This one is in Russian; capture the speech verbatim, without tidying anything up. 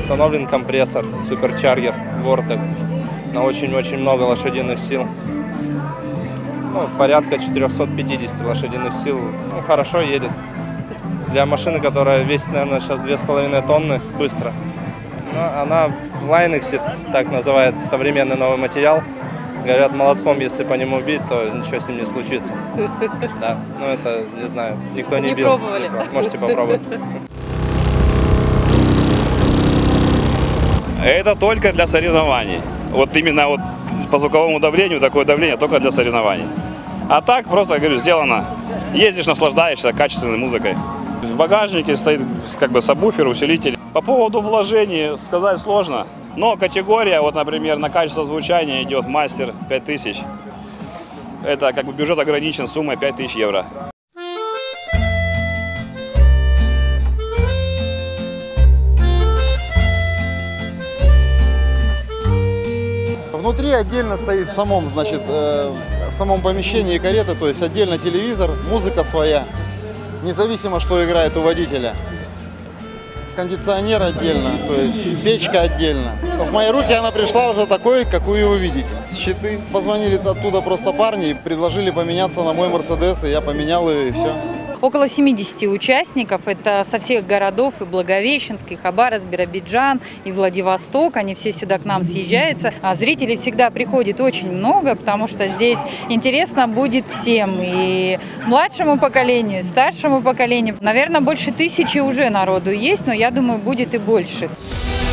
установлен компрессор Supercharger Vortec на очень-очень много лошадиных сил. Ну, порядка четырёхсот пятидесяти лошадиных сил. Ну, хорошо едет. Для машины, которая весит, наверное, сейчас две с половиной тонны, быстро. Но она в Лайнексе, так называется, современный новый материал. Говорят, молотком, если по нему бить, то ничего с ним не случится. Да, ну это, не знаю, никто не, не бил. Пробовали. Можете попробовать. Это только для соревнований. Вот именно вот по звуковому давлению такое давление только для соревнований. А так просто, говорю, сделано. Ездишь, наслаждаешься качественной музыкой. В багажнике стоит как бы сабвуфер, усилитель. По поводу вложений сказать сложно. Но категория, вот, например, на качество звучания идет мастер пять тысяч. Это как бы бюджет ограничен суммой пять тысяч евро. Внутри отдельно стоит в самом, значит, э, в самом помещении кареты, то есть отдельно телевизор, музыка своя, независимо, что играет у водителя. Кондиционер отдельно, то есть печка отдельно. В мои руки она пришла уже такой, какую вы видите. Щиты. Позвонили оттуда просто парни и предложили поменяться на мой Мерседес, и я поменял ее, и все. Около семидесяти участников, это со всех городов, и Благовещенск, и Хабаровск, Биробиджан, и Владивосток, они все сюда к нам съезжаются. А зрителей всегда приходит очень много, потому что здесь интересно будет всем, и младшему поколению, и старшему поколению. Наверное, больше тысячи уже народу есть, но я думаю, будет и больше.